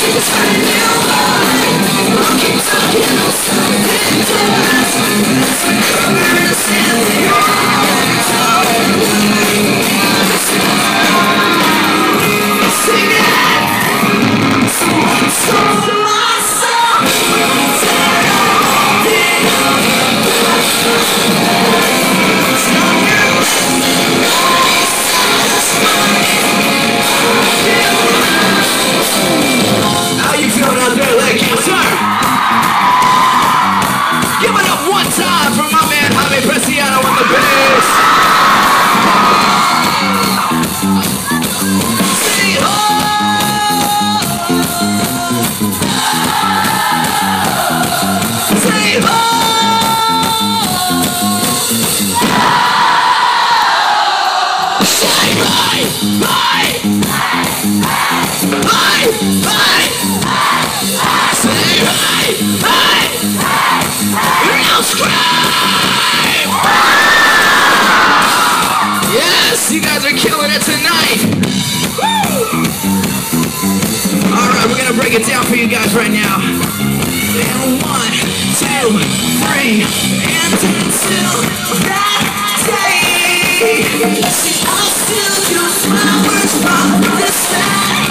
How you feeling out there, leg cancer? Give it up one time for my man Javi Preciado on the bass. Say ho! Say ho! Say bye! Bye! Bye! Bye! Say bye! Bye! Now scream! Yes, you guys are killing it tonight! Alright, we're gonna break it down for you guys right now. And 1, 2, 3, and until that day. See, I'll still use my words from the side.